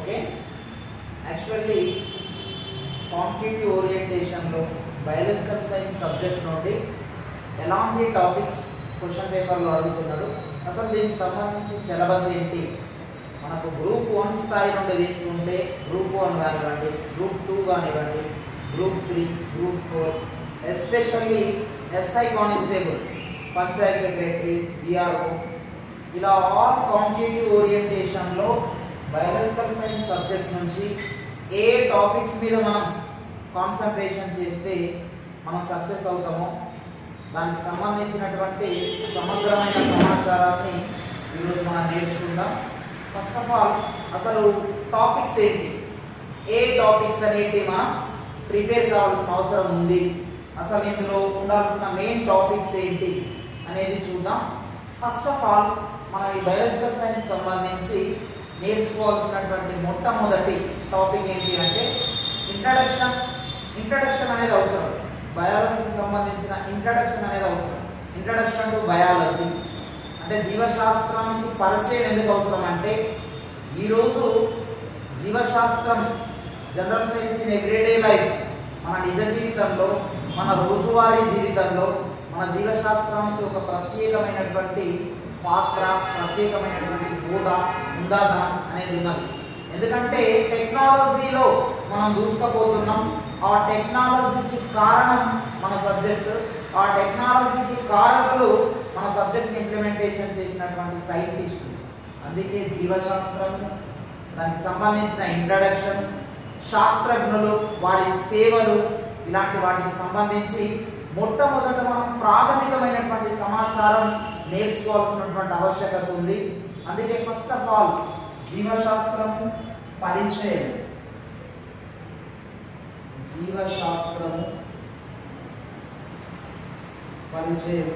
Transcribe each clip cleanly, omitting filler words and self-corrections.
Okay actually competitive ఓరియంటేషన్లో biological science subject నుండి ఎలాంటి టాపిక్స్ క్వశ్చన్ పేపర్లో అడుగుతున్నాడు, అసలు దీనికి సంబంధించి సిలబస్ ఏంటి, మనకు గ్రూప్ 1 స్థాయి నుండి తీసుకుంటే గ్రూప్ 1 కానివ్వండి, గ్రూప్ 2 కానివ్వండి, group 3, group 4, especially SI constable, panchayat secretary, VRO, ఇలా ఆల్ కాంపిటేటివ్ ఓరియంటేషన్లో బయాలజికల్ సైన్స్ సబ్జెక్ట్ నుంచి ఏ టాపిక్స్ మీద మనం కాన్సన్ట్రేషన్ చేస్తే మనం సక్సెస్ అవుతామో దానికి సంబంధించినటువంటి సమగ్రమైన సమాచారాన్ని ఈరోజు మనం నేర్చుకుందాం. ఫస్ట్ ఆఫ్ ఆల్ అసలు టాపిక్స్ ఏంటి, ఏ టాపిక్స్ అనేవి మనం ప్రిపేర్ కావాల్సిన అవసరం ఉంది, అసలు ఇందులో ఉండాల్సిన మెయిన్ టాపిక్స్ ఏంటి అనేది చూద్దాం. ఫస్ట్ ఆఫ్ ఆల్ మన ఈ బయాలజికల్ సైన్స్ సంబంధించి నేర్చుకోవాల్సినటువంటి మొట్టమొదటి టాపిక్ ఏంటి అంటే ఇంట్రడక్షన్ అనేది అవసరం. బయాలజీకి సంబంధించిన ఇంట్రడక్షన్ అనేది అవసరం. ఇంట్రడక్షన్ టు బయాలజీ అంటే జీవశాస్త్రానికి పరిచయం ఎందుకు అవసరం అంటే ఈరోజు జీవశాస్త్రం general science in everyday life, మన నిజ జీవితంలో, మన రోజువారీ జీవితంలో మన జీవశాస్త్రానికి ఒక ప్రత్యేకమైనటువంటి పాత్ర, ప్రత్యేకమైనటువంటి హోదా, ఉందాదనం అనేది ఉన్నది. ఎందుకంటే టెక్నాలజీలో మనం దూసుకుపోతున్నాం. ఆ టెక్నాలజీకి కారణం మన సబ్జెక్ట్, ఆ టెక్నాలజీకి కారకులు మన సబ్జెక్ట్ ఇంప్లిమెంటేషన్ చేసినటువంటి సైంటిస్టులు. అందుకే జీవశాస్త్రం, దానికి సంబంధించిన ఇంట్రడక్షన్, శాస్త్రజ్ఞులు, వారి సేవలు, ఇలాంటి వాటికి సంబంధించి మొట్టమొదట మనం ప్రాథమికమైనటువంటి సమాచారం నేర్చుకోవాల్సినటువంటి ఆవశ్యకత ఉంది. అందుకే ఫస్ట్ ఆఫ్ ఆల్ జీవశాస్త్రము పరిచయం, జీవశాస్త్రము పరిచయం,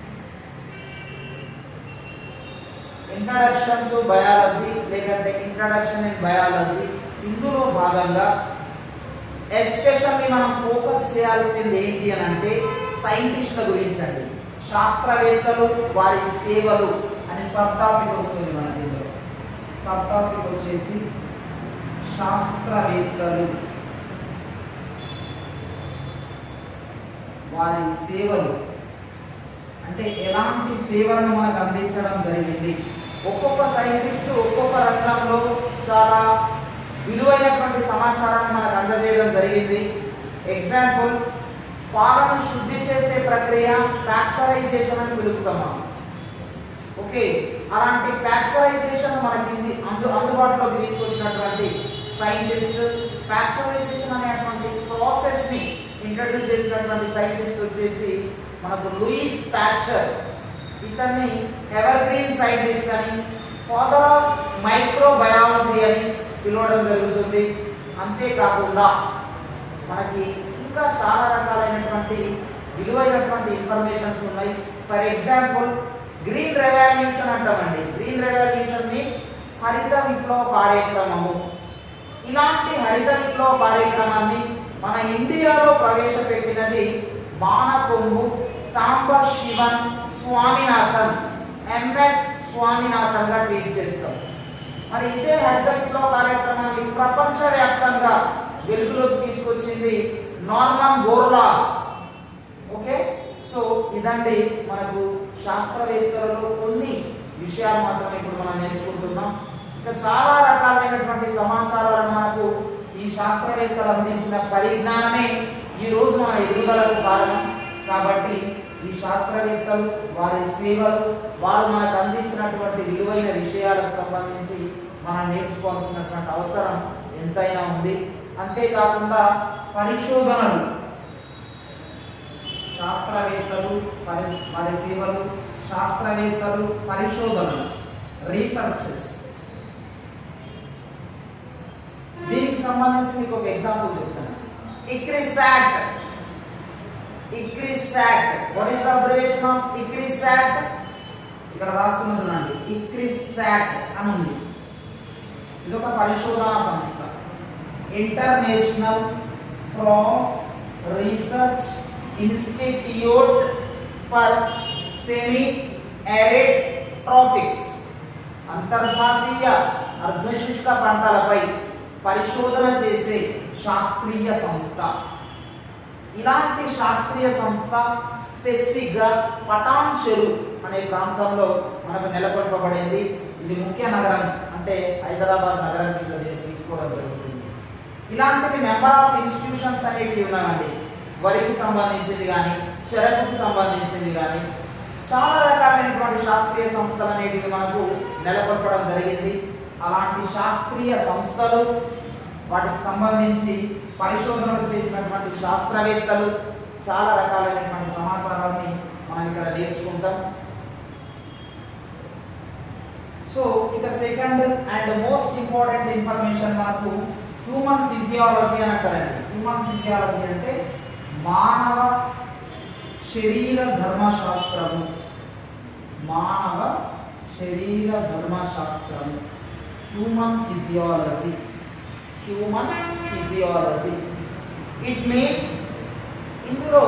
ఇంట్రడక్షన్ టు బయాలజీ లేదంటే ఇంట్రడక్షన్ ఇన్ బయాలజీ, ఇందులో భాగంగా ఎస్పెషల్లీ మనం ఫోకస్ చేయాల్సింది ఏంటి అని అంటే సైంటిస్టుల గురించి అండి. శాస్త్రవేత్తలు, వారి సేవలు అనే సబ్ టాపిక్ వస్తుంది మనకి. ఇందులో సబ్ టాపిక్ వచ్చేసి శాస్త్రవేత్తలు, వారి సేవలు అంటే ఎలాంటి సేవలను మనకు అందించడం జరిగింది. ఒక్కొక్క సైంటిస్టు ఒక్కొక్క రంగంలో చాలా విలువైనటువంటి సమాచారాన్ని మనకు అందజేయడం జరిగింది. ఎగ్జాంపుల్, పాలను శుద్ధి చేసే ప్రక్రియ ప్యాక్చరైజేషన్ అని పిలుస్తాం మనం. ఓకే, అలాంటి ప్యాక్చరైజేషన్ మనకి అందుబాటులోకి తీసుకొచ్చినటువంటి సైంటిస్ట్, ప్యాక్చరైజేషన్ అనేటువంటి ప్రాసెస్ ని ఇంట్రడ్యూస్ చేసినటువంటి సైంటిస్ట్ వచ్చేసి మనకు లూయిస్ ప్యాస్చర్. ఇతన్ని ఎవర్ గ్రీన్ సైంటిస్ట్ అని, ఫాదర్ ఆఫ్ మైక్రోబయాలజీ అని పిలవడం జరుగుతుంది. అంతేకాకుండా మనకి ఇంకా చాలా రకాలైనటువంటి విలువైనటువంటి ఇన్ఫర్మేషన్స్ ఉన్నాయి. ఫర్ ఎగ్జాంపుల్ గ్రీన్ రెవల్యూషన్ అంటామండి. గ్రీన్ రెవల్యూషన్ మీన్స్ హరిత విప్లవ కార్యక్రమము. ఇలాంటి హరిత విప్లవ కార్యక్రమాన్ని మన ఇండియాలో ప్రవేశపెట్టినది మానకొంగు సాంబశివన్ స్వామినాథన్, ఎంఎస్ స్వామినాథన్ గా ట్రీట్ చేస్తాం. మరి ఇదే హరిత విప్లవ కార్యక్రమాన్ని ప్రపంచవ్యాప్తంగా వెలుగులోకి తీసుకొచ్చింది నార్మన్ బోర్లాగ్. ఓకే, సో ఇదండి మనకు శాస్త్రవేత్తలలో కొన్ని విషయాలు మాత్రమే ఇప్పుడు మనం నేర్చుకుంటున్నాం. ఇంకా చాలా రకాలైనటువంటి సమాచారాలను మనకు ఈ శాస్త్రవేత్తలు అందించిన పరిజ్ఞానమే ఈ రోజు మన ఎదుగుదలకు కారణం. కాబట్టి ఈ శాస్త్రవేత్తలు, వారి సేవలు, వారు మనకు అందించినటువంటి విలువైన విషయాలకు సంబంధించి మనం నేర్చుకోవాల్సినటువంటి అవసరం ఎంతైనా ఉంది. అంతేకాకుండా పరిశోధనలు, శాస్త్రవేత్తలు, వారి సేవలు, శాస్త్రవేత్తలు, పరిశోధనలు, రీసెర్చెస్. దీనికి సంబంధించి మీకు ఒక ఎగ్జాంపుల్ చెప్తాను. ICRISAT. ICRISAT. What is the abbreviation of ICRISAT? ఇక్కడ రాసుకుంటున్నాండి. ICRISAT అని ఉంది. ఇది ఒక పరిశోధనా సంస్థ. International crop research institute for semi arid tropics. అంతర్జాతీయ అర్ధశుష్క పంటలపై పరిశోధన చేసే శాస్త్రీయ సంస్థ. ఇలాంటి శాస్త్రీయ సంస్థ స్పెసిఫిక్ గా పటాన్ చెరు అనే ప్రాంతంలో మనకు నెలకొల్పబడింది. ఇది ముఖ్య నగరం అంటే హైదరాబాద్ నగరం కింద దీన్ని తీసుకోవడం జరుగుతుంది. ఇలాంటివి నెంబర్ ఆఫ్ ఇన్స్టిట్యూషన్స్ అనేవి ఉన్నాయండి. వరికి సంబంధించింది కానీ, చెరకుకు సంబంధించింది కానీ చాలా రకాలైనటువంటి శాస్త్రీయ సంస్థలు అనేటివి మనకు నెలకొల్పడం జరిగింది. అలాంటి శాస్త్రీయ సంస్థలు, వాటికి సంబంధించి పరిశోధనలు చేసినటువంటి శాస్త్రవేత్తలు, చాలా రకాలైనటువంటి సమాచారాన్ని మనం ఇక్కడ నేర్చుకుంటాం. సో ఇక second and most important information మనకు హ్యూమన్ ఫిజియాలజీ అని అంటారండి. హ్యూమన్ ఫిజియాలజీ అంటే మానవ శరీర ధర్మశాస్త్రము. మానవ శరీర ధర్మశాస్త్రము, human physiology. Human physiology it means ఇందులో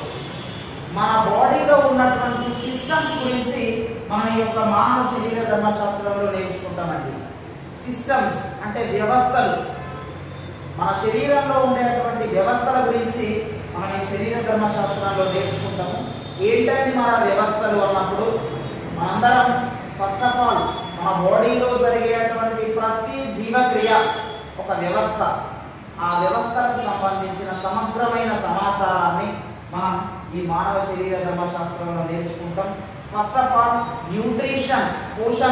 మన బాడీలో ఉన్నటువంటి సిస్టమ్స్ గురించి మనం ఈ యొక్క మానవ శరీర ధర్మశాస్త్రంలో నేర్చుకుంటామండి. సిస్టమ్స్ అంటే వ్యవస్థలు, మన శరీరంలో ఉండేటువంటి వ్యవస్థల గురించి మనం ఈ శరీర ధర్మశాస్త్రంలో నేర్చుకుంటాము. ఏంటంటే మన వ్యవస్థలు అన్నప్పుడు మనందరం ఫస్ట్ ఆఫ్ ఆల్ మన బాడీలో జరిగేటువంటి ప్రతి జీవక్రియ ఒక వ్యవస్థ. ఆ వ్యవస్థలకు సంబంధించిన సమగ్రమైన సమాచారాన్ని మనం ఈ మానవ శరీర ధర్మశాస్త్రంలో నేర్చుకుంటాం. ఫస్ట్ ఆఫ్ ఆల్ న్యూట్రిషన్, పోషణ.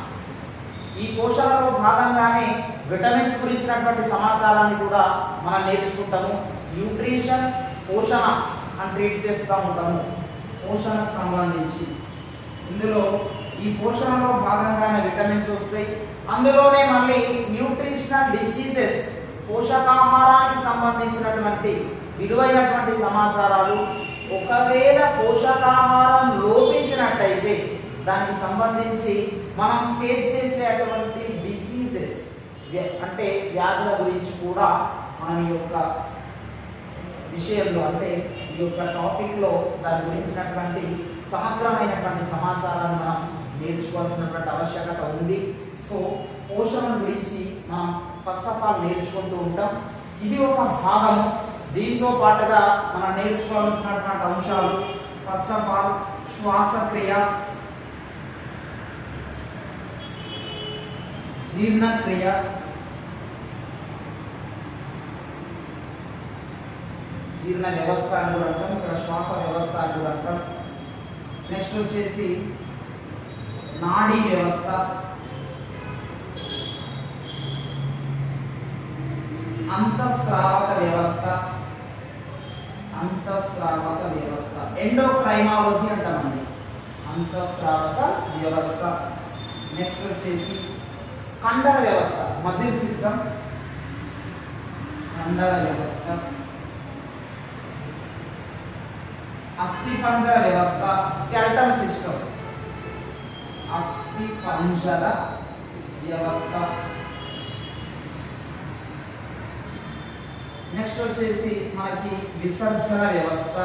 ఈ పోషణలో భాగంగానే విటమిన్స్ గురించినటువంటి సమాచారాన్ని కూడా మనం నేర్చుకుంటాము. న్యూట్రిషన్, పోషణ అని ట్రీట్ చేస్తూ ఉంటాము. పోషణకు సంబంధించి ఇందులో ఈ పోషణలో భాగంగానే విటమిన్స్ వస్తాయి. అందులోనే మళ్ళీ న్యూట్రిషనల్ డిసీజెస్, పోషకాహారానికి సంబంధించినటువంటి విలువైనటువంటి సమాచారాలు. ఒకవేళ పోషకాహారం లోపించినట్టయితే దానికి సంబంధించి మనం ఫేస్ చేసేటువంటి డిసీజెస్ అంటే వ్యాధుల గురించి కూడా మనం ఈ యొక్క విషయంలో అంటే ఈ యొక్క టాపిక్లో దాని గురించినటువంటి సమగ్రమైనటువంటి సమాచారాన్ని మనం నేర్చుకోవాల్సినటువంటి ఆవశ్యకత ఉంది. సో పోషణ గురించి మనం ఫస్ట్ ఆఫ్ ఆల్ నేర్చుకుంటూ ఉంటాం. ఇది ఒక భాగము. దీంతో పాటుగా మనం నేర్చుకోవాల్సినటువంటి అంశాలు ఫస్ట్ ఆఫ్ ఆల్ శ్వాసక్రియ, జీర్ణక్రియ, జీర్ణ వ్యవస్థ అని కూడా అంటాం, ఇక్కడ శ్వాస వ్యవస్థ అని కూడా అంటాం. నెక్స్ట్ వచ్చేసి నాడీ వ్యవస్థ, అంతఃస్రావక వ్యవస్థ, అంతఃస్రావక వ్యవస్థ, ఎండోక్రైనాలజీ అంటామండి, అంతఃస్రావక వ్యవస్థ. నెక్స్ట్ వచ్చేసి కండర వ్యవస్థ, మజిల్ సిస్టమ్, కండర వ్యవస్థ. అస్థిపంజర వ్యవస్థ, స్కెల్టన్ సిస్టమ్, అస్థిపంజర వ్యవస్థ. నెక్స్ట్ వచ్చేసి మనకి విసర్జన వ్యవస్థ,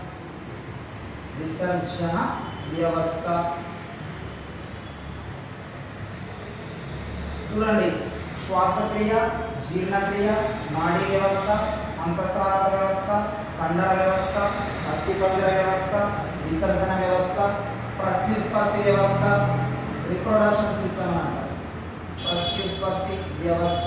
విసర్జన వ్యవస్థ. చూడండి, శ్వాసక్రియ, జీర్ణక్రియ, నాడీ వ్యవస్థ, అంతఃస్రావక వ్యవస్థ, కండర వ్యవస్థ, అస్థిపంజర వ్యవస్థ, విసర్జన వ్యవస్థ, ప్రత్యుత్పత్తి వ్యవస్థ, రిప్రొడక్షన్ సిస్టమ్ అంటారు. ప్రత్యుత్పత్తి వ్యవస్థ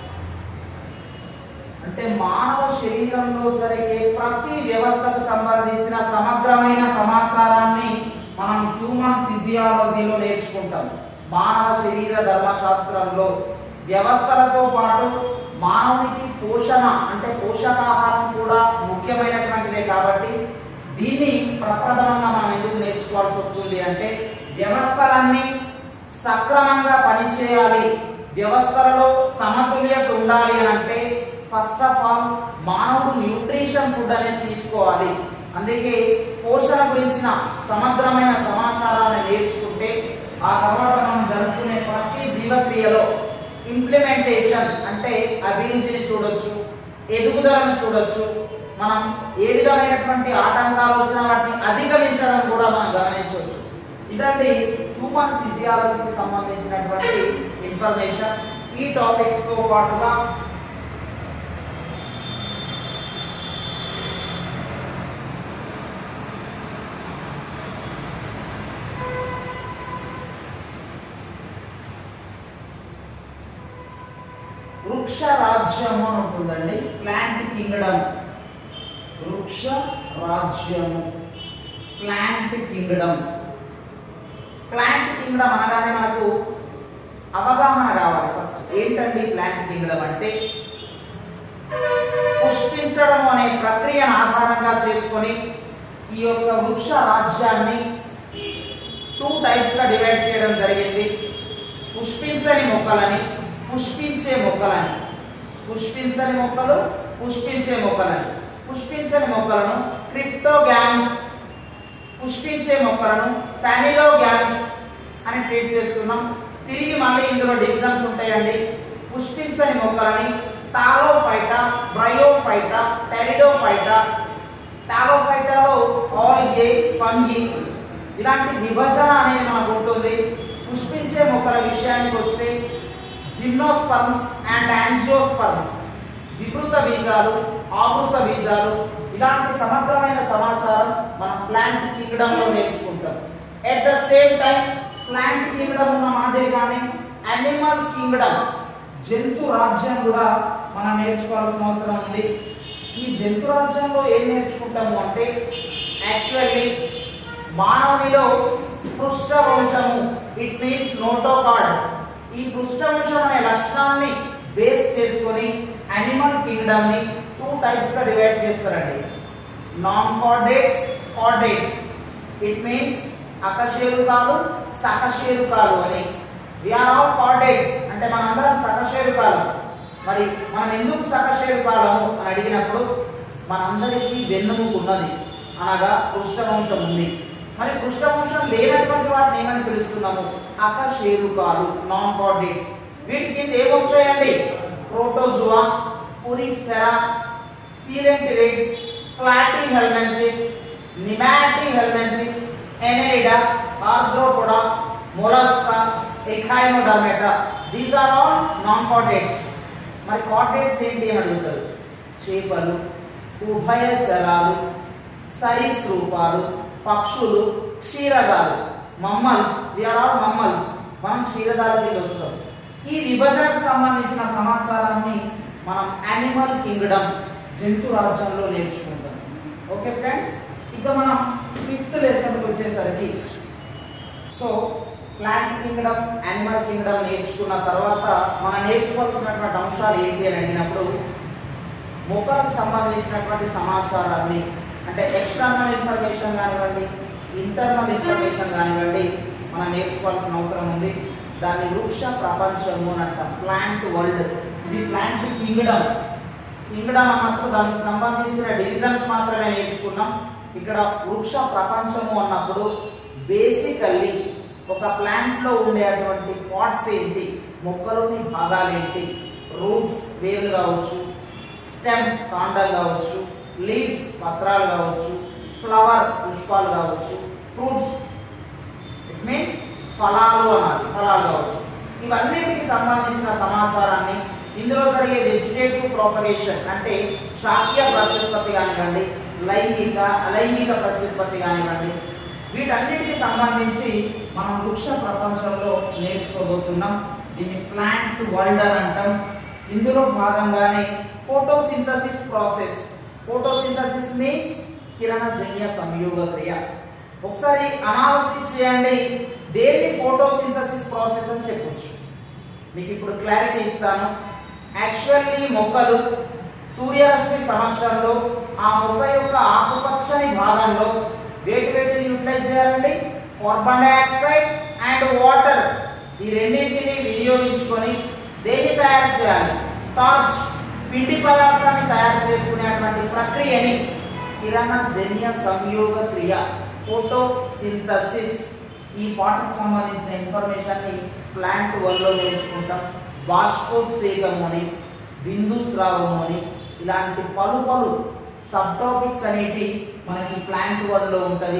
అంటే మానవ శరీరంలో జరిగే ప్రతి వ్యవస్థకు సంబంధించిన సమగ్రమైన సమాచారాన్ని మనం హ్యూమన్ ఫిజియాలజీలో నేర్చుకుంటాం. మానవ శరీర ధర్మశాస్త్రంలో వ్యవస్థలతో పాటు మానవునికి పోషణ అంటే పోషకాహారం కూడా ముఖ్యమైనటువంటిదే. కాబట్టి దీన్ని ప్రప్రథమంగా మనం ఎందుకు నేర్చుకోవాల్సి వస్తుంది అంటే వ్యవస్థలన్నీ సక్రమంగా పనిచేయాలి, వ్యవస్థలలో సమతుల్యత ఉండాలి అని అంటే ఫస్ట్ ఆఫ్ ఆల్ మానవుడు న్యూట్రిషన్ ఫుడ్ అనేది తీసుకోవాలి. అందుకే పోషణ గురించిన సమగ్రమైన సమాచారాన్ని నేర్చుకుంటే ఆ తర్వాత మనం జరుపుకునే ప్రతి జీవక్రియలో ఇంప్లిమెంటేషన్ అంటే అభివృద్ధిని చూడొచ్చు, ఎదుగుదలను చూడొచ్చు. మనం ఏ విధమైనటువంటి ఆటంకాలు వచ్చినా వాటిని అధిగమించడం కూడా మనం గమనించవచ్చు. ఇదండి హ్యూమన్ ఫిజియాలజీకి సంబంధించినటువంటి ఇన్ఫర్మేషన్. ఈ టాపిక్స్ తో పాటుగా వృక్ష రాజ్యము అని ఉంటుందండి. ప్లాంట్ కింగ్డమ్, వృక్ష రాజ్యము, ప్లాంట్ కింగ్డమ్. ప్లాంట్ కింగ్డమ్ అనగానే మనకు అవగాహన కావాలి. ఫస్ట్ ఏంటండి ప్లాంట్ కింగ్డమ్ అంటే, పుష్పించడం అనే ప్రక్రియను ఆధారంగా చేసుకొని ఈ యొక్క వృక్ష రాజ్యాన్ని 2 టైప్స్ గా డివైడ్ చేయడం జరిగింది. పుష్పించని మొక్కలని, పుష్పించే మొక్కలని. పుష్పించని మొక్కలు, పుష్పించే మొక్కలని. పుష్పించని మొక్కలను క్రిప్టోగ్యామ్స్, పుష్పించే మొక్కలను ఫెనిలోగ్యామ్స్ అని ట్రీట్ చేస్తున్నాం. తిరిగి మళ్ళీ ఇందులో డివిజన్స్ ఉంటాయండి. పుష్పించని మొక్కలని టాలోఫైటా, బ్రయోఫైటా, టెరిడోఫైటా. టాలోఫైటాలో ఆల్గే, ఫంగి ఇలాంటి విభజన అనేది మనకు ఉంటుంది. పుష్పించే మొక్కల విషయానికి వస్తే జిమ్నోస్పర్మ్స్ అండ్ యాంజియోస్పర్మ్స్, వికృత బీజాలు, ఆవృత బీజాలు, ఇలాంటి సమగ్రమైన సమాచారం మనం ప్లాంట్ కింగ్డమ్ లో నేర్చుకుంటాం. At the same time plant kingdom ఉన్న మాదిరిగానే అనిమల్ కింగ్డమ్, జంతు రాజ్యం కూడా మనం నేర్చుకోవాల్సిన అవసరం ఉంది. ఈ జంతు రాజ్యంలో ఏం నేర్చుకుంటాము అంటే, యాక్చువల్లీ మానవునిలో పృష్ఠవంశము, ఇట్ మీన్స్ నోటోకార్డ్, ఈ పృష్ఠవంశం అనే లక్షణాన్ని బేస్ చేసుకొని అనిమల్ కింగ్డమ్ ని 2 టైప్స్ గా డివైడ్ చేస్తారండి. Non chordates, chordates. It means అకశేరుకాలు, సకశేరుకాలు అని. వి ఆర్ ఆల్ కార్డేట్స్ అంటే మనందరం సకశేరుకాలు. మరి మనం ఎందుకు సకశేరుకాలము అని అడిగినప్పుడు, మనందరికీ వెన్నుముక ఉన్నది, అనగా పృష్ఠవంశం ఉంది. మరి పృష్ఠవంశం లేనటువంటి వాటిని ఏమని పిలుస్తున్నాము? అకశేరుకాలు, నాన్ కార్డేట్స్. వీటి కింద ఏమొస్తాయండి? Protozoa, Porifera, Coelenterates, Platyhelminthes, Nemathelminthes, Annelida, Arthropoda, Mollusca, Echinodermata. These are all non chordates. మరి కార్డేట్స్ ఏంటి అని అడుగుతారు? చేపలు, ఉభయచరాలు, సరీసృపాలు, పక్షులు, క్షీరదాలు, mammals. We are all mammals. మనం క్షీరదాల కింద వస్తాం. ఈ విభజనకు సంబంధించిన సమాచారాన్ని మనం యానిమల్ కింగ్డమ్, జంతు రాజ్యంలో నేర్చుకుంటాం. ఓకే ఫ్రెండ్స్, ఇక మనం 5th లెసన్కి వచ్చేసరికి, so plant kingdom, animal kingdom నేర్చుకున్న తర్వాత మనం నేర్చుకోవాల్సినటువంటి అంశాలు ఏంటి అని అడిగినప్పుడు, మొక్కలకు సంబంధించినటువంటి సమాచారాన్ని, అంటే ఎక్స్టర్నల్ ఇన్ఫర్మేషన్ కానివ్వండి, ఇంటర్నల్ ఇన్ఫర్మేషన్ కానివ్వండి, మనం నేర్చుకోవాల్సిన అవసరం ఉంది. దాన్ని వృక్ష ప్రపంచము అని అంటాం, ప్లాంట్ వరల్డ్. ఇది ప్లాంట్ కింగ్డమ్. కింగ్డమ్ అన్నప్పుడు దానికి సంబంధించిన డివిజన్స్ మాత్రమే నేర్చుకున్నాం. ఇక్కడ వృక్ష ప్రపంచము అన్నప్పుడు బేసికల్లీ ఒక ప్లాంట్ లో ఉండేటువంటి పార్ట్స్ ఏంటి, మొక్కలోని భాగాలు ఏంటి, రూట్స్ వేర్లు కావచ్చు, స్టెమ్ కాండాలు కావచ్చు, లీవ్స్ పత్రాలు కావచ్చు, ఫ్లవర్ పుష్పాలు కావచ్చు, ఫ్రూట్స్ ఇట్ మీన్స్ ఫలాలు అనాలి, ఫలాలు కావచ్చు. ఇవన్నిటికి సంబంధించిన సమాచారాన్ని, ఇందులో జరిగే వెజిటేటివ్ ప్రాపగేషన్ అంటే శాఖీయ ప్రత్యుత్పత్తి కానివ్వండి, లైంగిక అలైంగిక ప్రత్యుత్పత్తి కానివ్వండి, వీటన్నిటికి సంబంధించి మనం వృక్ష ప్రపంచంలో నేర్చుకోబోతున్నాం. దీన్ని ప్లాంట్ వరల్డ్ అని అంటాం. ఇందులో భాగంగానే ఫోటోసింథసిస్ ప్రాసెస్. ఫోటోసింథసిస్ మీన్స్ కిరణజన్య సంయోగ క్రియ. ఒకసారి అనాలిసిస్ చేయండి, దేన్ని ఫోటోసింథసిస్ ప్రాసెస్ అని చెప్పొచ్చు. మీకు ఇప్పుడు క్లారిటీ ఇస్తాను. యాక్చువల్లీ మొక్కలు సూర్యరశ్మి సమక్షంలో ఆ మొక్క యొక్క ఆకుపచ్చని భాగంలో వేటిని యూటిలైజ్ చేయాలండి? కార్బన్ డైఆక్సైడ్ అండ్ వాటర్, ఈ రెండింటిని వినియోగించుకొని దేన్ని తయారు చేయాలి? స్టార్చ్, పిండి పదార్థాన్ని తయారు చేసుకునేటువంటి ప్రక్రియని కిరణజన్య సంయోగ క్రియ, ఫోటోసింథసిస్. ఈ పాటకు సంబంధించిన ఇన్ఫర్మేషన్ ని ప్లాంట్ వరల్డ్లో నేర్చుకుంటాం. బాష్పోత్సేకము అని, బిందు స్రావము అని, ఇలాంటి పలు సబ్ టాపిక్స్ అనేటి మనకి ప్లాంట్ వరల్డ్లో ఉంటవి.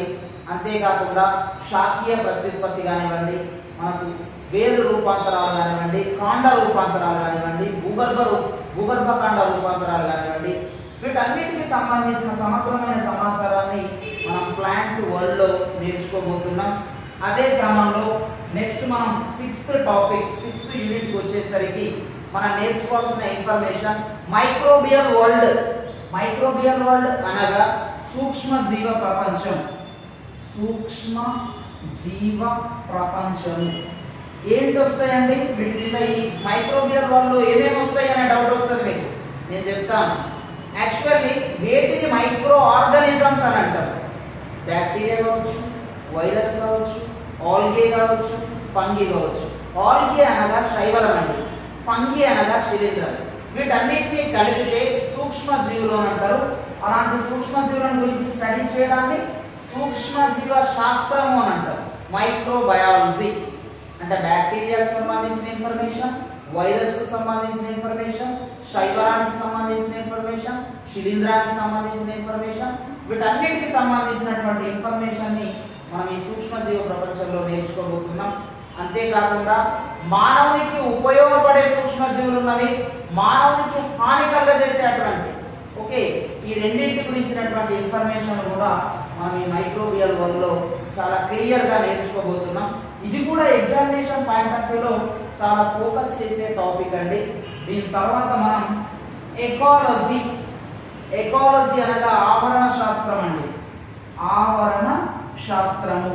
అంతేకాకుండా శాఖీయ ప్రత్యుత్పత్తి కానివ్వండి, మనకు వేరు రూపాంతరాలు కానివ్వండి, కాండ రూపాంతరాలు కానివ్వండి, భూగర్భ కాండ రూపాంతరాలు కానివ్వండి, వీటన్నిటికి సంబంధించిన సమగ్రమైన సమాచారాన్ని మనం ప్లాంట్ వరల్డ్లో నేర్చుకోబోతున్నాం. అదే క్రమంలో నెక్స్ట్ మనం సిక్స్త్ యూనిట్కి వచ్చేసరికి మనం నేర్చుకోవాల్సిన information microbial world. Microbial world అనగా సూక్ష్మ జీవ ప్రపంచం. సూక్ష్మ జీవ ప్రపంచం ఏంటి వస్తాయండి? వీటి కింద ఈ మైక్రోబియల్ వరల్డ్లో ఏమేమి వస్తాయి అనే డౌట్ వస్తుంది మీకు. నేను చెప్తాను. యాక్చువల్లీ వేటిని మైక్రో ఆర్గానిజమ్స్ అని అంటారు. బ్యాక్టీరియా కావచ్చు, వైరస్ కావచ్చు, ఆల్గే కావచ్చు, ఫంగి కావచ్చు. ఆల్గే అనగా శైవలం అండి, ఫంగి అనగా శిలీంధ్రం. వీటన్నిటిని కలిపితే సూక్ష్మ జీవులు అని అంటారు. అలాంటి సూక్ష్మ జీవులను గురించి స్టడీ చేయడాన్ని సూక్ష్మ జీవ శాస్త్రము అని అంటారు. మైక్రోబయాలజీ అంటే బ్యాక్టీరియాకి సంబంధించిన ఇన్ఫర్మేషన్, వైరస్కు సంబంధించిన ఇన్ఫర్మేషన్, శైవరానికి సంబంధించిన ఇన్ఫర్మేషన్, శిలీంధ్రానికి సంబంధించిన ఇన్ఫర్మేషన్, వీటన్నిటికి సంబంధించినటువంటి ఇన్ఫర్మేషన్ని మనం ఈ సూక్ష్మజీవ ప్రపంచంలో నేర్చుకోబోతున్నాం. అంతేకాకుండా మానవునికి ఉపయోగపడే సూక్ష్మజీవులు ఉన్నవి, మానవునికి హాని కలుగజేసేటువంటి ఈ రెండింటి గురించినటువంటి ఇన్ఫర్మేషన్ కూడా మనం ఈ మైక్రోబియల్ వరల్డ్లో చాలా క్లియర్గా నేర్చుకోబోతున్నాం. ఇది కూడా ఎగ్జామినేషన్ పాయింట్ ఆఫ్ వ్యూలో చాలా ఫోకస్ చేసే టాపిక్ అండి. దీని తర్వాత మనం ఎకాలజీ. ఎకాలజీ అనగా ఆవరణ శాస్త్రం అండి. ఆవరణ శాస్త్రము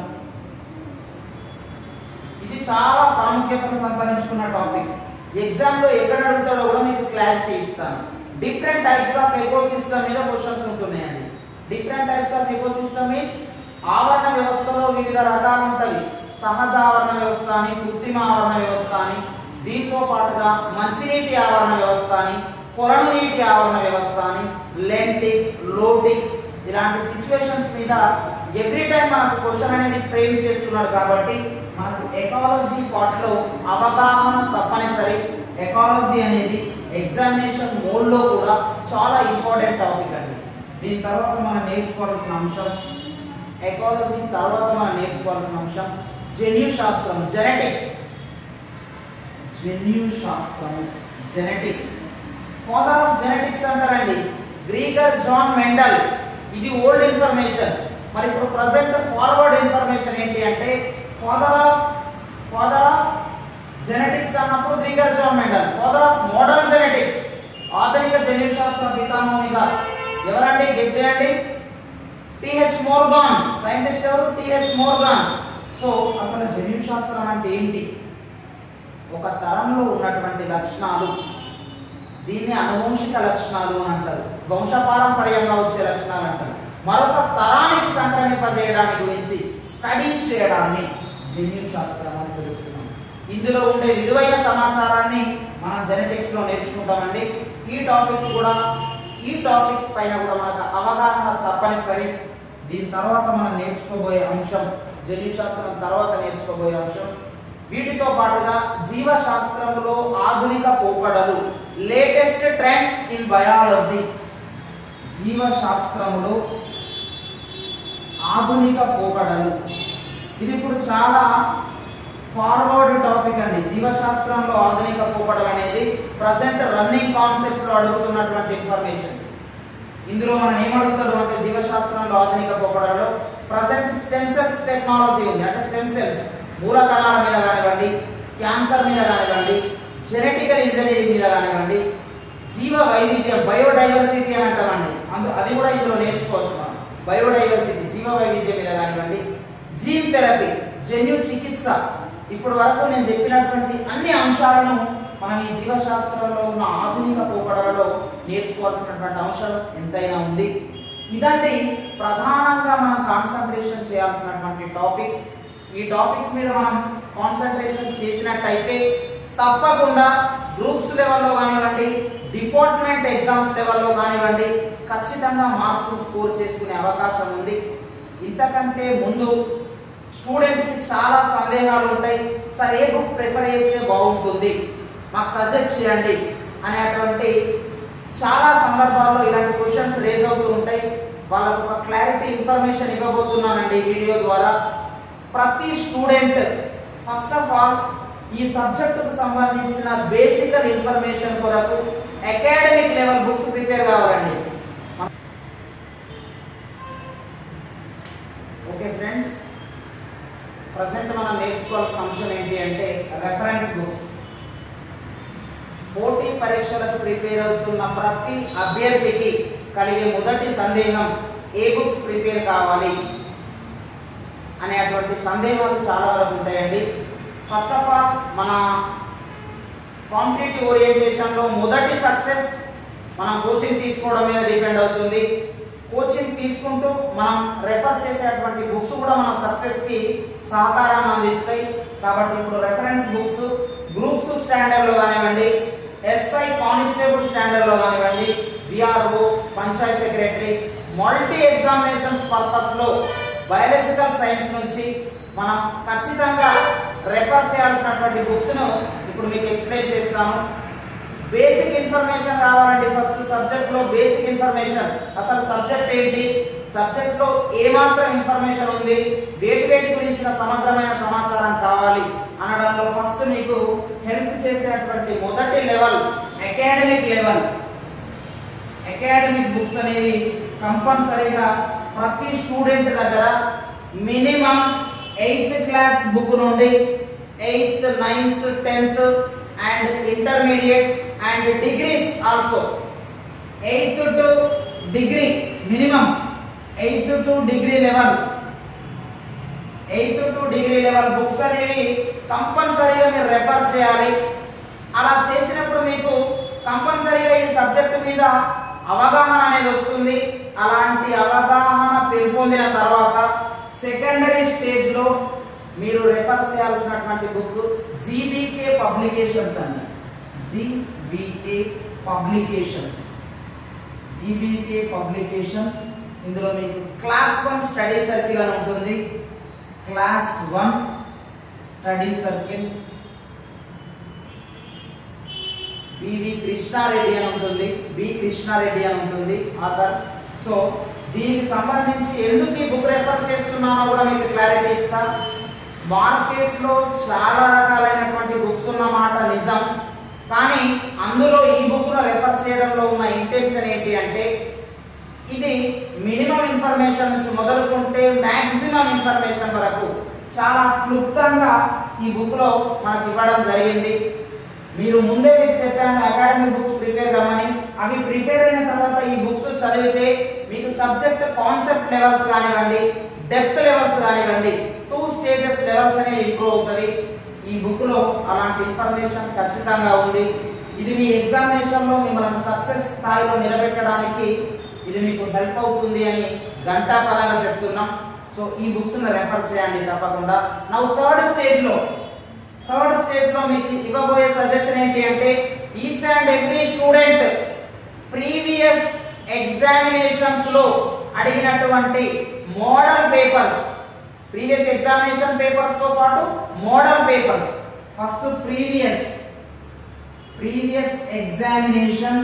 ఇది చాలా ప్రాముఖ్యతను సంతరించుకున్న టాపిక్. ఎగ్జామ్లో ఎక్కడ అడుగుతాడో కూడా మీకు క్లారిటీ ఇస్తాను. డిఫరెంట్ టైప్స్ ఆఫ్ ఎకోసిస్టమ్ మీద క్వశ్చన్స్ ఉంటున్నాయండి. Different types of ecosystem means ఆవరణ వ్యవస్థలో వివిధ రకాలు ఉంటాయి. సహజ ఆవరణ వ్యవస్థ అని, కృత్రిమ ఆవరణ వ్యవస్థ అని, దీంతో పాటుగా మంచినీటి ఆవరణ వ్యవస్థ అని, కొలను నీటి ఆవరణ వ్యవస్థ అని, లెంటిక్, లోటిక్ ఇలాంటి సిచ్యువేషన్స్ మీద ఎవ్రీ టైం మనకు క్వశ్చన్ అనేది ఫ్రేమ్ చేస్తున్నాడు. కాబట్టి మనకు ఎకాలజీ పార్ట్లో అవగాహన తప్పనిసరి. ఎకాలజీ అనేది ఎగ్జామినేషన్ మోడ్లో కూడా చాలా ఇంపార్టెంట్ టాపిక్ అండి. దీని తర్వాత మనం నేర్చుకోవాల్సిన అంశం ఎకాలజీ తర్వాత మనం నేర్చుకోవాల్సిన అంశం జన్యు శాస్త్రం, జెనెటిక్స్. జన్యు శాస్త్రం, జెనెటిక్స్. ఫాదర్ ఆఫ్ జెనెటిక్స్ అంటారండి గ్రీగర్ జాన్ మెండల్. ఇది ఓల్డ్ ఇన్ఫర్మేషన్. మరి ఇప్పుడు ప్రజెంట్ ఫార్వర్డ్ ఇన్ఫర్మేషన్ ఏంటి అంటే ఫాదర్ ఆఫ్ జెనెటిక్స్ అన్నప్పుడు Gregor John Mendel. Father of modern genetics, ఆధునిక జన్యు శాస్త్ర పితామహునిగా ఎవరండి? గెస్ చేయండి. TH Morgan. సైంటిస్ట్ ఎవరు? TH Morgan. సో అసలు జన్యు శాస్త్రం అంటే ఏంటి? ఒక తరంలో ఉన్నటువంటి లక్షణాలు, దీన్ని అనువంశిక లక్షణాలు అని అంటారు, వంశపారంపర్యంగా వచ్చే లక్షణాలు అంటారు. మరొక తరానికి సంక్రమింపజేయడానికి గురించి స్టడీ చేయడాన్ని జన్యు శాస్త్రం అని పిలుస్తున్నాం. ఇందులో ఉండే విలువైన సమాచారాన్ని మనం జెనెటిక్స్ లో నేర్చుకుంటామండి. ఈ టాపిక్స్ పైన కూడా మనకు అవగాహన తప్పనిసరి. దీని తర్వాత మనం నేర్చుకోబోయే అంశం జన్యు శాస్త్రం తర్వాత నేర్చుకోబోయే అంశం. వీటితో పాటుగా జీవశాస్త్రంలో ఆధునిక పోకడలు, లేటెస్ట్ ట్రెండ్స్ ఇన్ బయాలజీ. జీవశాస్త్రంలో ఆధునిక పోకడలు ఇది ఇప్పుడు చాలా ఫార్వర్డ్ టాపిక్ అండి. జీవశాస్త్రంలో ఆధునిక పోకడలు అనేది ప్రజెంట్ రన్నింగ్ కాన్సెప్ట్ లో అడుగుతున్నటువంటి ఇన్ఫర్మేషన్. ఇందులో మనం ఏమడుగుతాడు అంటే జీవశాస్త్రంలో ఆధునిక పోకడలో ప్రజెంట్ స్టెమ్ సెల్స్ టెక్నాలజీ ఉంది. అంటే స్టెమ్ సెల్స్ మూల కణాల మీద కానివ్వండి, క్యాన్సర్ మీద కానివ్వండి, జెనెటికల్ ఇంజనీరింగ్ మీద కానివ్వండి, జీవ వైవిధ్యం బయోడైవర్సిటీ అని అంటామండి. అది కూడా ఇందులో నేర్చుకోవచ్చు మనం. బయోడైవర్సిటీ జీవ వైవిధ్యం మీద కానివ్వండి, జీన్ థెరపీ జన్యు చికిత్స. ఇప్పుడు వరకు నేను చెప్పినటువంటి అన్ని అంశాలను మనం ఈ జీవశాస్త్రంలో ఉన్న ఆధునిక పోకడలలో నేర్చుకోవాల్సినటువంటి అంశం ఎంతైనా ఉంది. ఇదండి ప్రధానంగా మనం కాన్సన్ట్రేషన్ చేయాల్సినటువంటి టాపిక్స్. ఈ టాపిక్స్ మీద మనం కాన్సన్ట్రేషన్ చేసినట్టయితే తప్పకుండా గ్రూప్స్ లెవెల్లో కానివ్వండి, డిపార్ట్మెంట్ ఎగ్జామ్స్ లెవెల్లో కానివ్వండి ఖచ్చితంగా మార్క్స్ స్కోర్ చేసుకునే అవకాశం ఉంది. ఇంతకంటే ముందు స్టూడెంట్కి చాలా సందేహాలు ఉంటాయి. సార్ ఏ బుక్ ప్రిఫర్ చేస్తే బాగుంటుంది, మాకు సజెస్ట్ చేయండి అనేటువంటి చాలా సందర్భాల్లో ఇలాంటి క్వశ్చన్స్ రేజ్ అవుతూ ఉంటాయి. వాళ్ళకు ఒక క్లారిటీ ఇన్ఫర్మేషన్ ఇవ్వబోతున్నానండి వీడియో ద్వారా. ప్రతి స్టూడెంట్ ఫస్ట్ ఆఫ్ ఆల్ ఈ సబ్జెక్టుకు సంబంధించిన బేసికల్ ఇన్ఫర్మేషన్ కొరకు అకాడమిక్ లెవెల్ బుక్స్ ప్రిపేర్ కావాలండి. ఓకే ఫ్రెండ్స్, ప్రజెంట్ మనం నేర్చుకోవాల్సిన అంశం ఏంటి అంటే రెఫరెన్స్ బుక్స్. పోటీ పరీక్షలకు ప్రిపేర్ అవుతున్న ప్రతి అభ్యర్థికి కలిగే మొదటి సందేహం ఏ బుక్స్ ప్రిపేర్ కావాలి అనేటువంటి సందేహాలు చాలా వరకు ఉంటాయండి. ఫస్ట్ ఆఫ్ ఆల్ మన కాంపిటేటివ్ ఓరియంటేషన్లో మొదటి సక్సెస్ మనం కోచింగ్ తీసుకోవడం మీద డిపెండ్ అవుతుంది. కోచింగ్ తీసుకుంటూ మనం రెఫర్ చేసేటువంటి బుక్స్ కూడా మన సక్సెస్ కి సహకారాన్ని అందిస్తాయి. కాబట్టి ఇప్పుడు రెఫరెన్స్ బుక్స్ గ్రూప్స్ స్టాండర్డ్ లో కానివ్వండి, ఎస్ఐ కానిస్టేబుల్ స్టాండర్డ్ లో కానివ్వండి, VRO, panchayat secretary, multi examinations purpose లో బయాలజికల్ సైన్స్ నుంచి మనం ఖచ్చితంగా రెఫర్ చేయాల్సినటువంటి బుక్స్ ను ఇప్పుడు మీకు ఎక్స్ప్లెయిన్ చేస్తాను. బేసిక్ ఇన్ఫర్మేషన్ కావాలండి. ఫస్ట్ సబ్జెక్ట్ లో బేసిక్ ఇన్ఫర్మేషన్, అసలు సబ్జెక్ట్ ఏంటి, సబ్జెక్ట్ లో ఏమాత్రం ఇన్ఫర్మేషన్ ఉంది, వేటి గురించిన సమగ్రమైన సమాచారం కావాలి అనడంలో ఫస్ట్ మీకు హెల్ప్ చేసేటువంటి మొదటి level academic level. Academic books అనేవి కంపల్సరీగా ప్రతి స్టూడెంట్ దగ్గర మినిమం 8th క్లాస్ బుక్ నుండి 8th, 9th, 10th and intermediate and degrees also 8th to degree minimum 8th to degree level 8th to degree level books అనేవి కంపల్సరీగా మీరు refer చేయాలి. అలా చేసినప్పుడు మీకు కంపల్సరీగా ఈ సబ్జెక్ట్ మీద అవగాహన అనేది వస్తుంది. అలాంటి అవగాహన పెంపొందిన తర్వాత సెకండరీ స్టేజ్ లో మీరు రెఫర్ చేయాల్సినటువంటి బుక్ జీబీకే పబ్లికేషన్స్ అండి. GBK publications, GBK publications. ఇందులో మీకు క్లాస్ 1 స్టడీ సర్కిల్ అని ఉంటుంది. Class 1 study circle BV Krishna Reddy అని ఉంటుంది. బి కృష్ణారెడ్డి అని ఉంటుంది ఆథర్. సో దీనికి సంబంధించి ఎందుకు ఈ బుక్ రెఫర్ చేస్తున్నానో కూడా మీకు క్లారిటీ ఇస్తా. మార్కెట్ లో చాలా రకాలైనటువంటి బుక్స్ ఉన్నమాట నిజం, కానీ అందులో ఈ బుక్ ను రెఫర్ చేయడంలో ఉన్న ఇంటెన్షన్ ఏంటి అంటే ఇది మినిమం ఇన్ఫర్మేషన్ నుంచి మొదలుకుంటే మాక్సిమం ఇన్ఫర్మేషన్ వరకు చాలా క్లుప్తంగా ఈ బుక్ లో మనకి ఇవ్వడం జరిగింది. మీరు ముందే మీకు చెప్పాను అకాడమిక్ బుక్స్ ప్రిపేర్ కమ్మని. అవి ప్రిపేర్ అయిన తర్వాత ఈ బుక్స్ చదివితే మీకు సబ్జెక్ట్ కాన్సెప్ట్ లెవెల్స్ కానివ్వండి, డెప్త్ లెవెల్స్ కానివ్వండి, 2 స్టేజెస్ లెవెల్స్ అనేవి ఇంప్రూవ్ అవుతుంది. ఈ బుక్ లో అలాంటి ఇన్ఫర్మేషన్ ఖచ్చితంగా ఉంది. ఇది మీ ఎగ్జామినేషన్ లో మిమ్మల్ని సక్సెస్ స్థాయిలో నిలబెట్టడానికి ఇది మీకు హెల్ప్ అవుతుంది అని గంటాపరంగా చెప్తున్నాం. సో ఈ బుక్స్ ను రెఫర్ చేయండి తప్పకుండా. నా థర్డ్ స్టేజ్ లో మీకు ఇవ్వబోయే సజెషన్ ఏంటి అంటే each and every student previous examinations లో అడిగినటువంటి model papers, previous examination papers తో పాటు model papers. First previous examination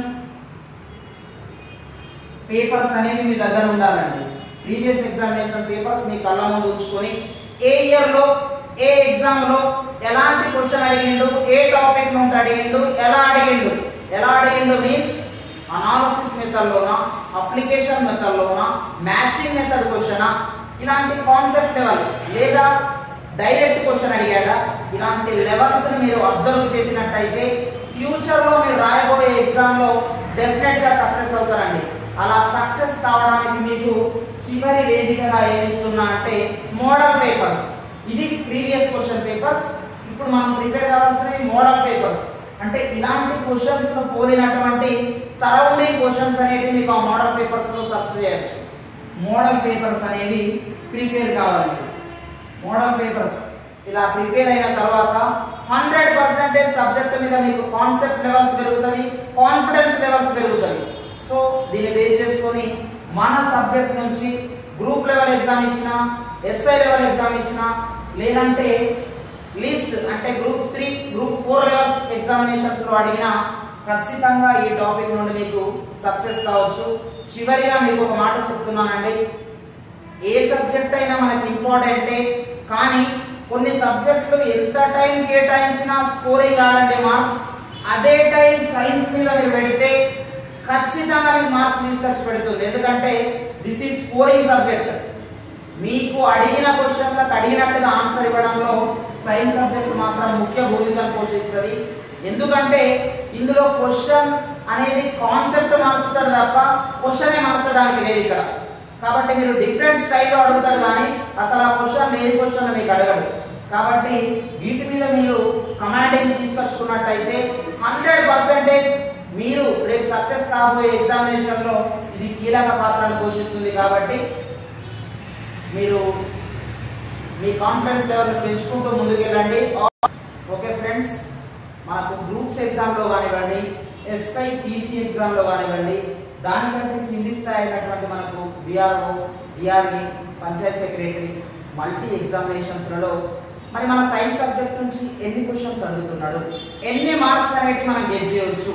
papers అనేవి మీ దగ్గర ఉండాలండి. ప్రీవియస్ ఎగ్జామినేషన్ పేపర్స్ మీ కళ్ళ ముందు ఉంచుకొని ఏ ఇయర్ లో ఏ ఎగ్జామ్ లో ఎలాంటి క్వశ్చన్ అడిగిండు, ఏ టాపిక్ నుండి అడిగిండు, ఎలా అడిగిండు మీన్స్ అనాలిసిస్ మెథడ్ లోనా, అప్లికేషన్ మెథడ్ లోనా, మ్యాచింగ్ మెథడ్ క్వశ్చనా, ఇలాంటి కాన్సెప్ట్ లెవెల్ లేదా డైరెక్ట్ క్వశ్చన్ అడిగాడా, ఇలాంటి లెవెల్స్ ని మీరు అబ్జర్వ్ చేసినట్టయితే ఫ్యూచర్ లో మీరు రాయబోయే ఎగ్జామ్ లో డెఫినెట్ గా సక్సెస్ అవుతారండి. అలా సక్సెస్ కావడానికి మీకు చివరి వేదికగా ఏమిస్తున్నా అంటే మోడల్ పేపర్స్. ఇది ప్రీవియస్ క్వశ్చన్ పేపర్స్. ఇప్పుడు మనం ప్రిపేర్ కావాల్సినవి మోడల్ పేపర్స్. అంటే ఇలాంటి క్వశ్చన్స్ ను పోలినటువంటి సరౌండింగ్ క్వశ్చన్స్ అనేవి మీకు ఆ మోడల్ పేపర్స్ లో సెర్చ్ చేయొచ్చు. మోడల్ పేపర్స్ అనేవి ప్రిపేర్ కావాలి. మోడల్ పేపర్స్ ఇలా ప్రిపేర్ అయిన తర్వాత 100% సబ్జెక్ట్ మీద మీకు కాన్సెప్ట్ లెవెల్స్ పెరుగుతాయి, కాన్ఫిడెన్స్ లెవెల్స్ పెరుగుతాయి. సో దీన్ని బేస్ చేసుకొని మన సబ్జెక్ట్ నుంచి గ్రూప్ లెవెల్ ఎగ్జామ్ ఇచ్చినా, ఎస్ఐ లెవెల్ ఎగ్జామ్ ఇచ్చినా, లేదంటే లిస్ట్ అంటే గ్రూప్ 3, గ్రూప్ 4 లెవెల్స్ ఎగ్జామినేషన్స్ లో అడిగినా ఖచ్చితంగా ఈ టాపిక్ నుండి మీకు సక్సెస్ కావచ్చు. చివరిగా మీకు ఒక మాట చెప్తున్నానండి, ఏ సబ్జెక్ట్ అయినా మనకి ఇంపార్టెంటే, కానీ కొన్ని సబ్జెక్టులు ఎంత టైం కేటాయించినా స్కోరింగ్ కావాలంటే మార్క్స్, అదే టైం సైన్స్ మీద మీరు పెడితే ఖచ్చితంగా మీకు మార్క్స్ తీసుకొచ్చి పెడుతుంది. ఎందుకంటే దిస్ ఈజ్ స్కోరింగ్ సబ్జెక్ట్. మీకు అడిగిన క్వశ్చన్లకు అడిగినట్టుగా ఆన్సర్ ఇవ్వడంలో సైన్స్ సబ్జెక్ట్ మాత్రం ముఖ్య భూమికను పోషిస్తుంది. ఎందుకంటే ఇందులో క్వశ్చన్ అనేది కాన్సెప్ట్ మార్చుతాడు తప్ప క్వశ్చనే మార్చడానికి లేదు ఇక్కడ. కాబట్టి మీరు డిఫరెంట్ స్టైల్లో అడుగుతాడు కానీ అసలు ఆ క్వశ్చన్ లేని క్వశ్చన్ మీకు అడగడు. కాబట్టి వీటి మీద మీరు కమాండింగ్ తీసుకొచ్చుకున్నట్టయితే 100% మీరు రేపు సక్సెస్ కాబోయే ఎగ్జామినేషన్ లో ఇది కీలక పాత్రను పోషిస్తుంది. కాబట్టి మీరు మీ కాన్ఫిడెన్స్ లెవెల్ పెంచుకుంటూ ముందుకెళ్ళండి. ఓకే ఫ్రెండ్స్, మనకు గ్రూప్స్ ఎగ్జామ్లో కానివ్వండి, ఎస్ఐ పీసీ ఎగ్జామ్లో కానివ్వండి, దానికంటే కింది స్థాయి అయినటువంటి మనకు VRO, VRE, panchayat secretary, multi ఎగ్జామినేషన్స్లలో మరి మన సైన్స్ సబ్జెక్ట్ నుంచి ఎన్ని క్వశ్చన్స్ అడుగుతున్నాడు, ఎన్ని మార్క్స్ అనేవి మనం గెట్ చేయవచ్చు.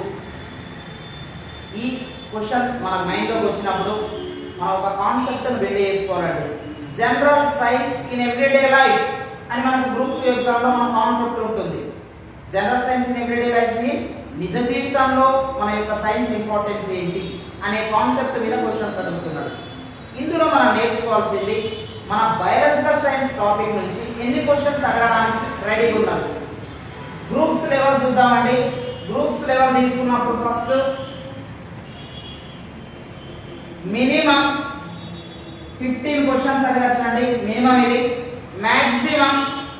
ఈ క్వశ్చన్ మన మైండ్లోకి వచ్చినప్పుడు మనం ఒక కాన్సెప్ట్ని బిల్డ్ చేసుకోవాలండి. General science in everyday life అని మనకు గ్రూప్ 2 ఎగ్జామ్లో మన కాన్సెప్ట్ ఉంటుంది. General science in everyday life means నిజ జీవితంలో మన యొక్క సైన్స్ ఇంపార్టెన్స్ ఏంటి అనే కాన్సెప్ట్ మీద క్వశ్చన్స్ అడుగుతున్నాడు. ఇందులో మనం నేర్చుకోవాల్సింది మన బయాలజికల్ సైన్స్ టాపిక్ నుంచి ఎన్ని క్వశ్చన్స్ అడగడానికి రెడీగా ఉన్నారు. గ్రూప్స్ లెవెల్ చూద్దామండి. గ్రూప్స్ లెవెల్ తీసుకున్నప్పుడు ఫస్ట్ మినిమం 15 క్వశ్చన్స్ అడగచ్చండి. మినిమం ఇది. మాక్సిమం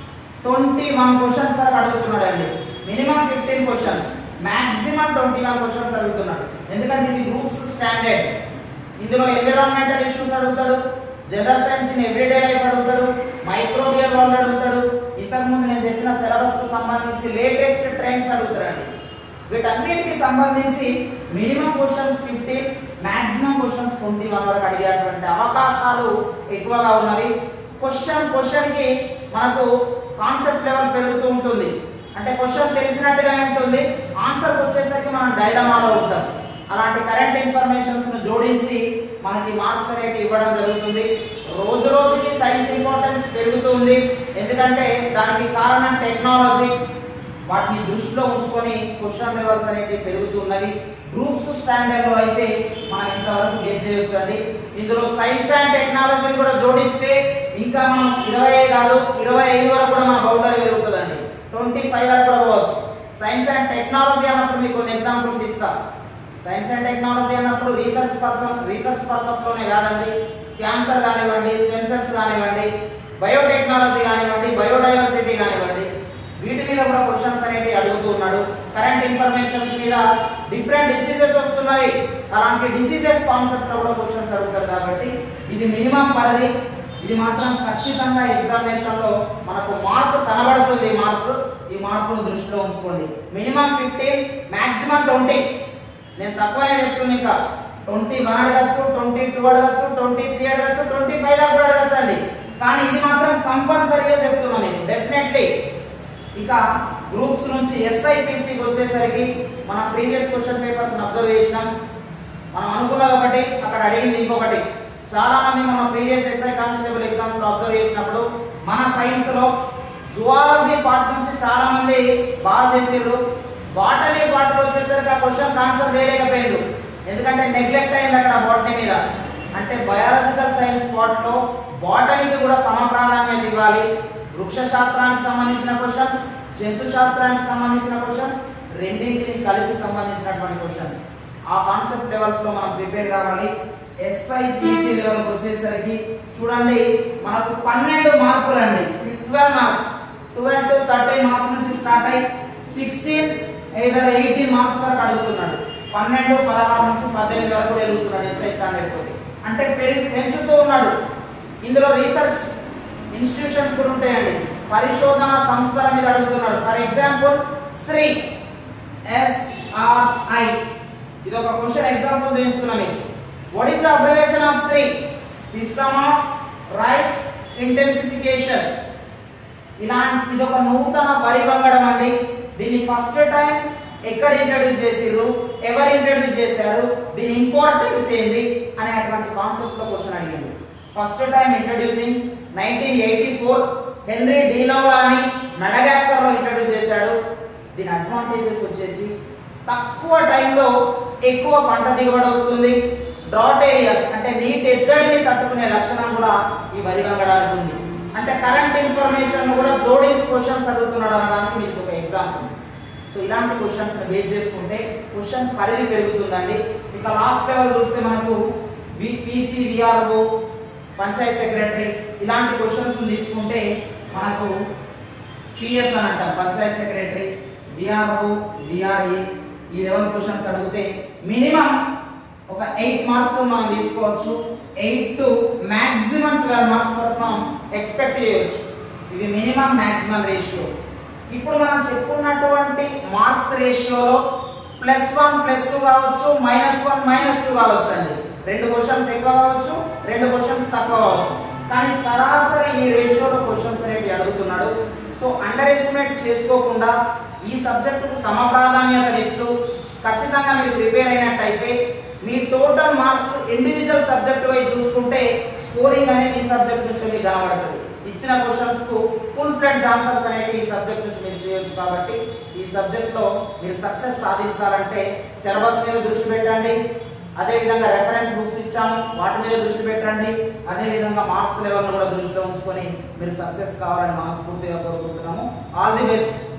21 క్వశ్చన్స్ వరకు అడుగుతున్నాడు అండి. మినిమం 15 క్వశ్చన్స్, మాక్సిమం 21 క్వశ్చన్స్ అడుగుతున్నాడు. ఎందుకంటే ఇది గ్రూప్స్ స్టాండర్డ్. ఇందులో ఎన్విరాన్మెంటల్ ఇష్యూస్ అడుగుతాడు, general science in everyday life అడుగుతాడు, మైక్రోబియల్ వరల్డ్ అడుగుతాడు, ఇంతకు ముందు నేను చెప్పిన సిలబస్ కు సంబంధించి లేటెస్ట్ ట్రెండ్స్ అడుగుతారండి. వీటన్నిటికి సంబంధించి మినిమం క్వశ్చన్స్ 15, మాక్సిమం క్వశ్చన్స్ 21 వరకు అడిగేటువంటి అవకాశాలు ఎక్కువగా ఉన్నవి. క్వశ్చన్ కి మనకు కాన్సెప్ట్ లెవెల్ పెరుగుతూ ఉంటుంది. అంటే క్వశ్చన్ తెలిసినట్టుగానే ఉంటుంది, ఆన్సర్ వచ్చేసరికి మనం డైలమాలో ఉంటాం. అలాంటి కరెంట్ ఇన్ఫర్మేషన్స్ ను జోడించి మనకి మార్క్స్ అనేవి ఇవ్వడం జరుగుతుంది. రోజు రోజుకి సైన్స్ ఇంపార్టెన్స్ పెరుగుతుంది. ఎందుకంటే దానికి కారణం టెక్నాలజీ. వాటిని దృష్టిలో ఉంచుకొని క్వశ్చన్ లెవెల్స్ అనేవి పెరుగుతున్నవి. గ్రూప్స్ స్టాండర్డ్ లో అయితే మనం ఇంతవరకు గెట్ చేయొచ్చు అండి. ఇందులో సైన్స్ అండ్ టెక్నాలజీని కూడా జోడిస్తే ఇంకా మనం 20 కాదు 25 వరకు కూడా మన బౌండరీ పెరుగుతుందండి. 25 వరకు కూడా పోవచ్చు. సైన్స్ అండ్ టెక్నాలజీ అన్నప్పుడు మీకు కొన్ని ఎగ్జాంపుల్స్ ఇస్తా. సైన్స్ అండ్ టెక్నాలజీ అన్నప్పుడు రీసెర్చ్ పర్పస్ లోనే కాదండి, క్యాన్సర్ కానివ్వండి, స్టెమ్ సెల్స్ కానివ్వండి, బయోటెక్నాలజీ కానివ్వండి, బయోడైవర్సిటీ కానివ్వండి, వీటి మీద కూడా క్వశ్చన్స్ అనేవి అడుగుతూ ఉన్నాడు. కరెంట్ ఇన్ఫర్మేషన్స్ మీద డిఫరెంట్ డిసీజెస్ వస్తున్నాయి, అలాంటి డిసీజెస్ కాన్సెప్ట్ లో కూడా క్వశ్చన్స్ అడుగుతారు. కాబట్టి ఇది మినిమం 10. ఇది మాత్రం ఖచ్చితంగా ఎగ్జామినేషన్ లో మనకు మార్క్ కనబడుతుంది. ఈ మార్కును దృష్టిలో ఉంచుకోండి. Minimum 15, maximum 20. నేను తక్కువనే చెప్తున్నా. ఇంకా 21 అడగచ్చు, 22 అడగచ్చు, 23 అడగచ్చు, 25 దాకా కూడా అడగచ్చు అండి. కానీ ఇది మాత్రం కంపల్సరీగా చెప్తున్నా నేను డెఫినెట్లీ. ఇక గ్రూప్స్ నుంచి ఎస్ఐపిసికి వచ్చేసరికి మన ప్రీవియస్ క్వశ్చన్ పేపర్స్ అబ్జర్వ్ చేసినాం. మనం అనుకున్నది ఒకటి, అక్కడ అడిగింది ఇంకొకటి. చాలా మంది మన ప్రీవియస్ ఎస్ఐ కానిస్టేబుల్ ఎగ్జామ్స్ లో అబ్జర్వ్ చేసినప్పుడు మన సైన్స్ లో జువాలజీ పార్ట్ నుంచి చాలా మంది బాగా చేసారు. బాటనీ పార్ట్ వచ్చేసరికి ఆ క్వశ్చన్ ఆన్సర్ చేయలేకపోయారు. ఎందుకంటే నెగ్లెక్ట్ అయింది అక్కడ బాటనీ మీద. అంటే బయాలజికల్ సైన్స్ పార్ట్ లో బాటనీకి కూడా సమ ప్రాధాన్యత ఇవ్వాలి. వృక్ష శాస్త్రానికి సంబంధించిన క్వశ్చన్స్, జంతు శాస్త్రానికి సంబంధించిన క్వశ్చన్స్, రెండింటిని కలిపి సంబంధించినటువంటి క్వశ్చన్స్ ఆ కాన్సెప్ట్ లెవెల్స్ లో మనం ప్రిపేర్ కావాలి. ఎస్ఐపిసి లెవెల్ వచ్చేసరికి చూడండి మనకు 12 మార్కులు అండి. 12 మార్క్స్, 12 to 13 మార్క్స్ నుంచి స్టార్ట్ అయ్యి 16 లేదా 18 మార్క్స్ వరకు అడుగుతున్నాడు. 12, 16 నుంచి 18 వరకు వెళ్తున్నాడు ఎస్ఐ స్టాండర్డ్ తోటి. అంటే పెంచుతూ ఉన్నాడు. ఇందులో రీసెర్చ్ ఇన్స్టిట్యూషన్స్ కూడా ఉంటాయండి, పరిశోధన సంస్థల మీద అడుగుతున్నాడు. ఫర్ ఎగ్జాంపుల్ శ్రీ SRI, ఇది ఒక క్వశ్చన్ ఎగ్జాంపుల్ చేస్తున్నా మీకు. What is the abbreviation of SRI? System of rice intensification. ఇలాంటి ఇది ఒక నూతన వరి వంగడం అండి. దీన్ని ఫస్ట్ టైం ఎక్కడ ఇంట్రడ్యూస్ చేసిర్రు, ఎవరు ఇంట్రడ్యూస్ చేశారు, దీని ఇంపార్టెన్స్ ఏంది అనేటువంటి కాన్సెప్ట్ లో క్వశ్చన్ అడిగింది. First time introducing 1984 Henri de Laulanie Madagascar లో ఇంట్రడ్యూస్ చేశాడు. దీని అడ్వాంటేజెస్ వచ్చేసి తక్కువ టైంలో ఎక్కువ పంట దిగుబడి వస్తుంది. డ్రాట్ ఏరియాస్ అంటే నీటి ఎద్దడిని తట్టుకునే లక్షణం కూడా ఈ వరి వంగడానికి ఉంది. అంటే కరెంట్ ఇన్ఫర్మేషన్ కూడా జోడించి క్వశ్చన్స్ అడుగుతున్నాడు అనడానికి మీకు ఒక ఎగ్జాంపుల్. సో ఇలాంటి క్వశ్చన్స్ బేస్ చేసుకుంటే క్వశ్చన్ పరిధి పెరుగుతుందండి. ఇక లాస్ట్ లెవెల్ చూస్తే మనకు పీసీ, విఆర్ఓ, పంచాయత్ సెక్రటరీ ఇలాంటి క్వశ్చన్స్ తీసుకుంటే మనకు పిఎస్ అని అంటాం, పంచాయత్ సెక్రటరీ, విఆర్ఓ, విఆర్ఏ ఈ లెవెల్ క్వశ్చన్స్ అడిగితే మినిమం ఒక 8 మార్క్స్ మనం తీసుకోవచ్చు. 8 to మాక్సిమం 12 మార్క్స్ వరకు మనం ఎక్స్పెక్ట్ చేయొచ్చు. ఇది మినిమం మాక్సిమం రేషియో. ఇప్పుడు మనం చెప్పుకున్నటువంటి మార్క్స్ రేషియోలో +1 +2 కావచ్చు, -1 -2 కావచ్చు అండి. 2 క్వశ్చన్స్ ఎక్కువ కావచ్చు, 2 క్వశ్చన్స్ తక్కువ కావచ్చు. కానీ సరాసరి ఈ రేషియోలో క్వశ్చన్స్ అనేవి అడుగుతున్నాడు. సో అండర్ ఎస్టిమేట్ చేసుకోకుండా ఈ సబ్జెక్టుకు సమ ప్రాధాన్యత ఇస్తూ ఖచ్చితంగా మీరు ప్రిపేర్ అయినట్టయితే మీ total marks individual subject wise చూసుకుంటే స్కోరింగ్ అనేది ఈ సబ్జెక్ట్ నుంచి మీకు కనబడుతుంది. ఇచ్చిన క్వశ్చన్స్ కు ఫుల్ ఫ్లెడ్జ్ ఆన్సర్స్ అనేవి ఈ సబ్జెక్ట్ నుంచి మీరు చేయొచ్చు. కాబట్టి ఈ సబ్జెక్ట్ లో మీరు సక్సెస్ సాధించాలంటే సిలబస్ మీద దృష్టి పెట్టండి. అదే విధంగా రెఫరెన్స్ బుక్స్ ఇచ్చాము, వాటి మీద దృష్టి పెట్టండి. అదే విధంగా మార్క్స్ లెవెల్ కూడా దృష్టిలో ఉంచుకొని మీరు సక్సెస్ కావాలని మనస్ఫూర్తిగా కోరుకుంటున్నాము. All the best.